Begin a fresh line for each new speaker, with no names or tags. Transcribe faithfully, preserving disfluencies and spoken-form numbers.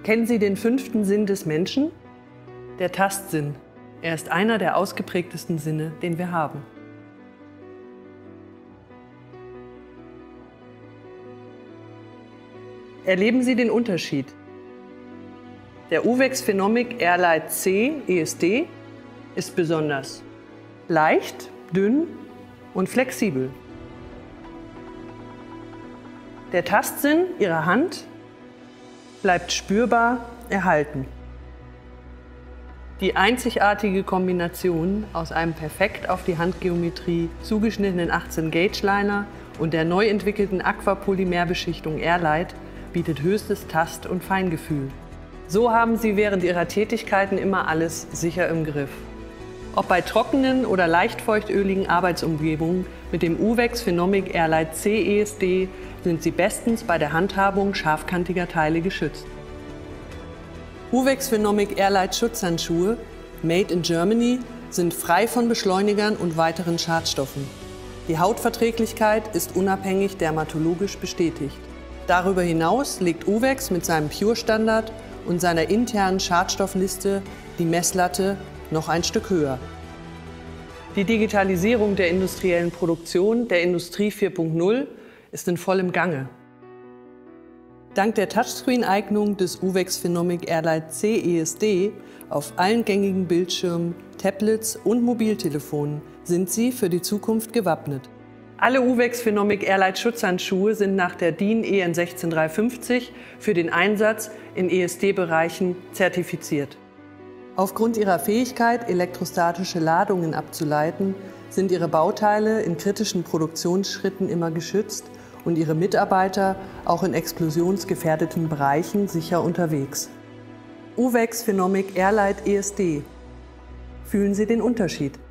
Kennen Sie den fünften Sinn des Menschen? Der Tastsinn. Er ist einer der ausgeprägtesten Sinne, den wir haben. Erleben Sie den Unterschied? Der Uvex Phenomic Airlight C E S D ist besonders leicht, dünn und flexibel. Der Tastsinn Ihrer Hand bleibt spürbar erhalten. Die einzigartige Kombination aus einem perfekt auf die Handgeometrie zugeschnittenen achtzehn Gauge Liner und der neu entwickelten Aquapolymerbeschichtung Airlight bietet höchstes Tast- und Feingefühl. So haben Sie während Ihrer Tätigkeiten immer alles sicher im Griff. Ob bei trockenen oder leicht feuchtöligen Arbeitsumgebungen mit dem Uvex Phenomic Airlight C E S D sind Sie bestens bei der Handhabung scharfkantiger Teile geschützt. Uvex Phenomic Airlight Schutzhandschuhe, made in Germany, sind frei von Beschleunigern und weiteren Schadstoffen. Die Hautverträglichkeit ist unabhängig dermatologisch bestätigt. Darüber hinaus legt Uvex mit seinem Pure-Standard und seiner internen Schadstoffliste die Messlatte noch ein Stück höher. Die Digitalisierung der industriellen Produktion der Industrie vier Punkt null ist in vollem Gange. Dank der Touchscreen-Eignung des Uvex Phenomic Airlight C E S D auf allen gängigen Bildschirmen, Tablets und Mobiltelefonen sind Sie für die Zukunft gewappnet. Alle Uvex Phenomic Airlight Schutzhandschuhe sind nach der D I N E N sechzehn drei fünfzig für den Einsatz in E S D-Bereichen zertifiziert. Aufgrund ihrer Fähigkeit, elektrostatische Ladungen abzuleiten, sind ihre Bauteile in kritischen Produktionsschritten immer geschützt und ihre Mitarbeiter auch in explosionsgefährdeten Bereichen sicher unterwegs. Uvex Phenomic Airlight E S D. Fühlen Sie den Unterschied?